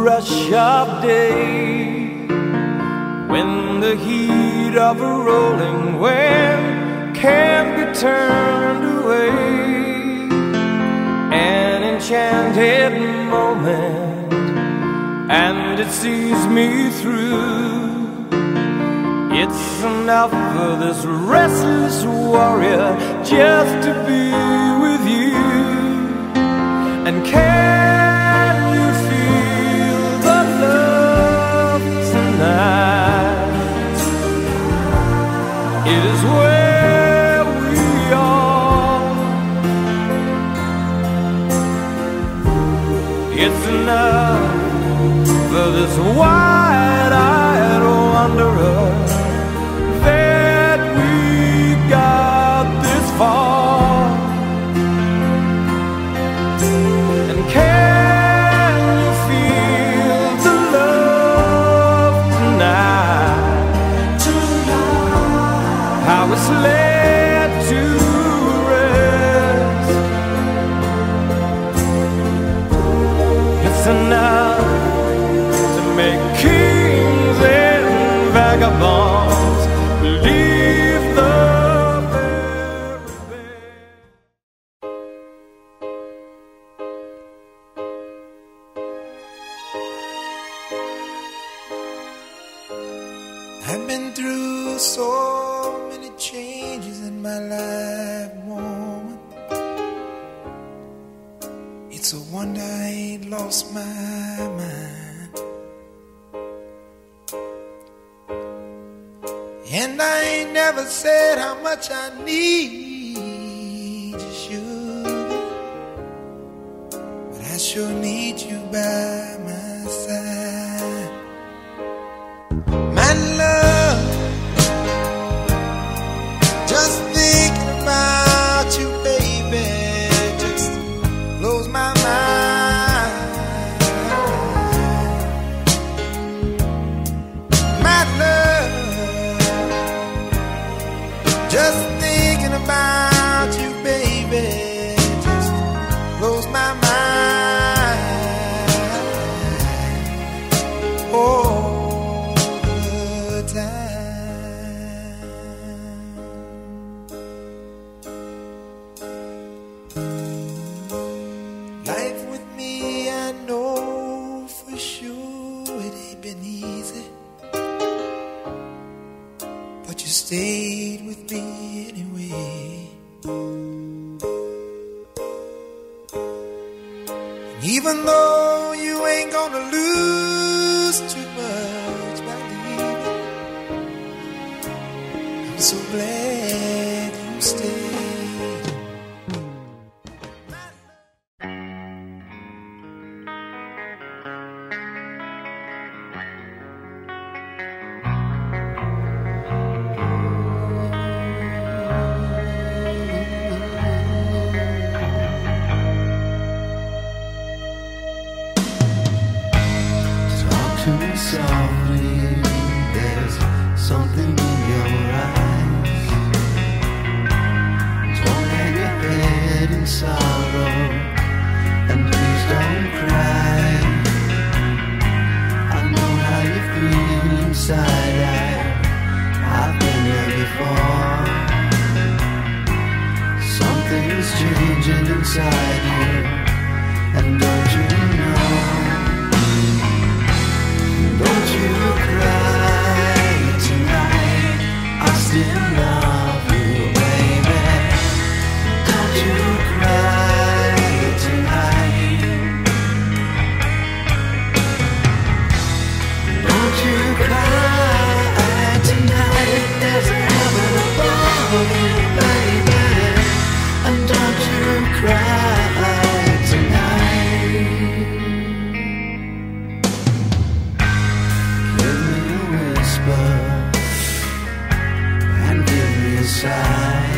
rush of day, when the heat of a rolling wind can't be turned away. An enchanted moment, and it sees me through. It's enough for this restless warrior just to be with you. And can you feel the love tonight? It is where we are. It's enough for this wide-eyed wanderer that we got this far. And can you feel the love tonight? How it's laid to rest. It's enough to make kings and vagabonds leave the very best. I've been through so many changes in my life, woman. It's a wonder I ain't lost my mind. And I ain't never said how much I need you, sugar, but I sure need you by my side. My love, just thinking about you, baby, just blows my mind. My love, just thinking about you, baby, just blows my mind. All the time. Life with me, I know for sure it ain't been easy, but you stayed with me anyway. And even though you ain't gonna lose too much by leaving, I'm so glad you stayed. Talk to me softly, there's something in your eyes. Don't hang your head in sorrow, and please don't cry. I know how you feel inside, I've been there before. Something's changing inside you, and don't you know? Don't you cry tonight, I still love you, baby. Don't you cry tonight. Don't you cry tonight, there's a heaven above you, baby. And don't you cry tonight. Give me a whisper and give me a sigh.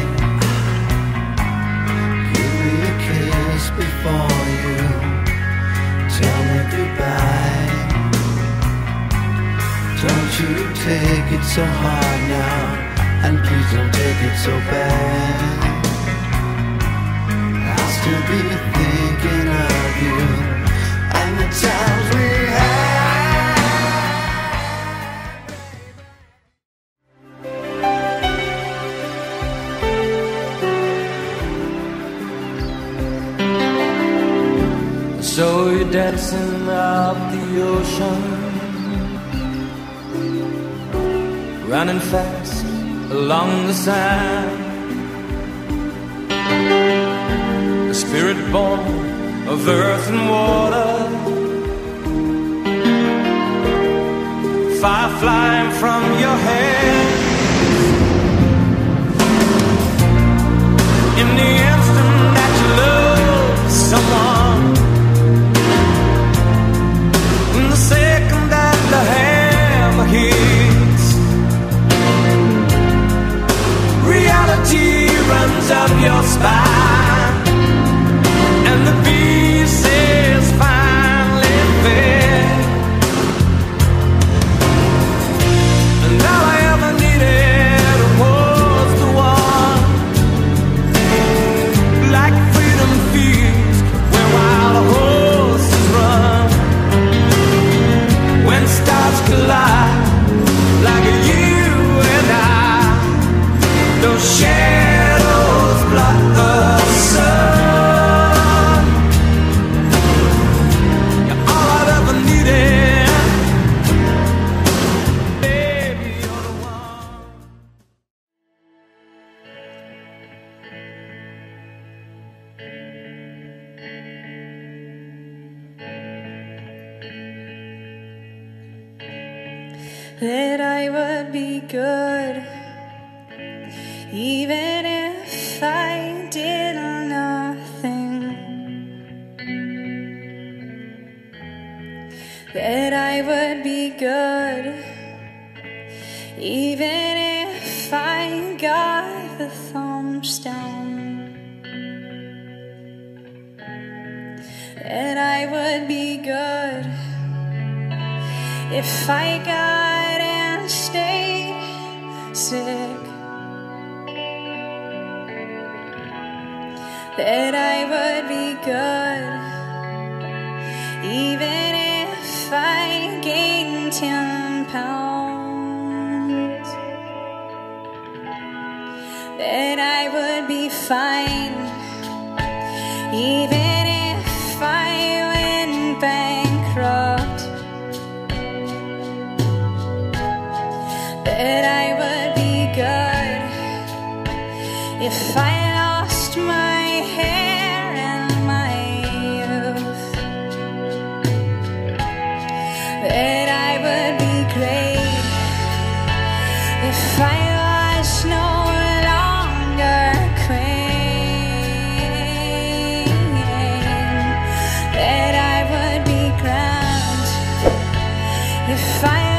Give me a kiss before you tell me goodbye. Don't you take it so hard now, and please don't take it so bad. I'll still be thinking of you and the times we had. dancing of the ocean, running fast along the sand. The spirit born of earth and water, fire flying from your head. In the instant that you love someone, in the second that the hammer hits, reality runs up your spine, and the beast is finally fed. And all I ever needed was the one, like freedom feels where wild horses run. When stars collide, like you and I, those shadows block the sun. You're all I've ever needed, baby, you're the one. That I would be good, even if I did nothing. That I would be good, even if I got the thumbs down. That I would be good if I got and stayed sick. That I would be good, even if I gained 10 pounds. That I would be fine, even if I went bankrupt. That I would be good if I lost my hair and my youth. That I would be great if I was no longer queen. That I would be grand if I